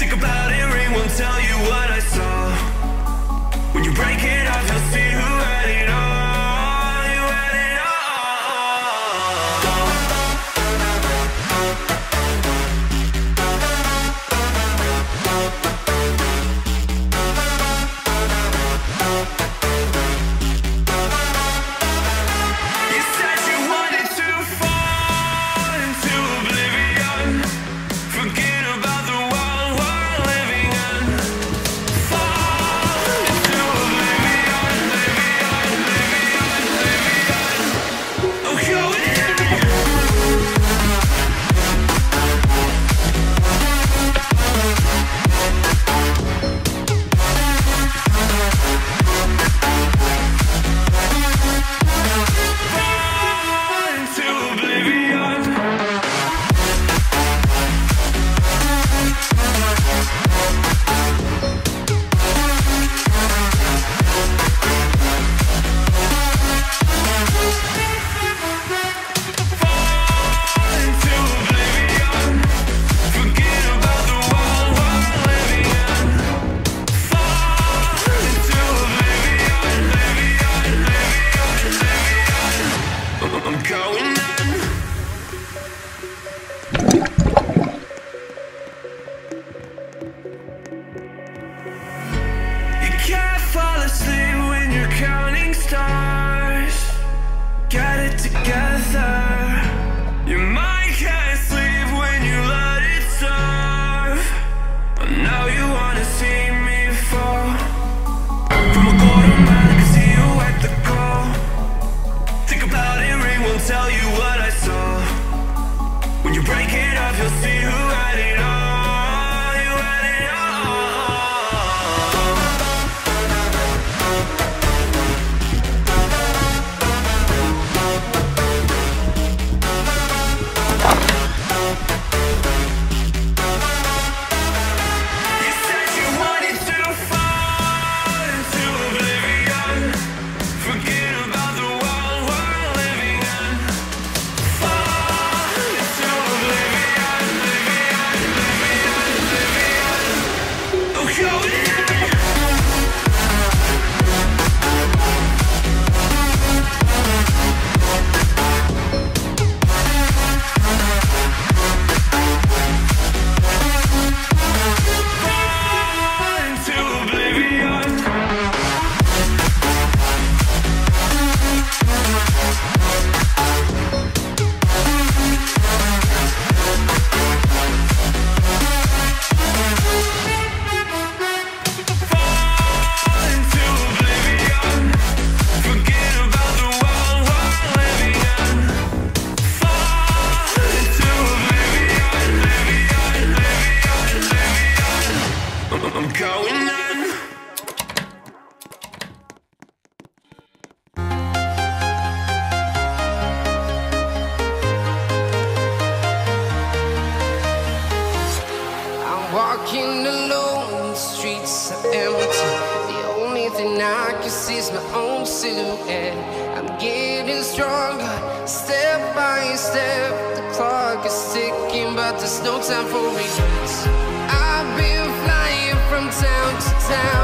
Think about it, ring won't tell you what I saw. When you break it off, you'll see who had it all. You had it all. You said you wanted to fall into oblivion. Forget about the world we're living in. Fall into oblivion, oblivion, oblivion, oblivion. Oh, going fall into oblivion. Fall into oblivion. Forget about the world we're living in. Fall into oblivion, oblivion, oblivion, oblivion. I'm going in. You can't fall asleep when you're counting stars. Get it together. Your mind can't sleep when you let it serve. But now you wanna see me fall. From a golden man, I can see you at the call. Think about it, ring won't tell you what I saw. When you break it up, you'll see who had it all. You had it all. You said you wanted to fall into oblivion. Forget about the world we're living in. Fall into oblivion, oblivion, oblivion, oblivion. Oh, going in. Fall into oblivion. Fall into oblivion. Forget about the world we're living in. Fall into oblivion, oblivion, oblivion, oblivion. I'm going in. I'm walking alone, the streets are empty. The only thing I can see is my own silhouette. I'm getting stronger, step by step. The clock is ticking, but there's no time for regrets. I've been flying from town to town.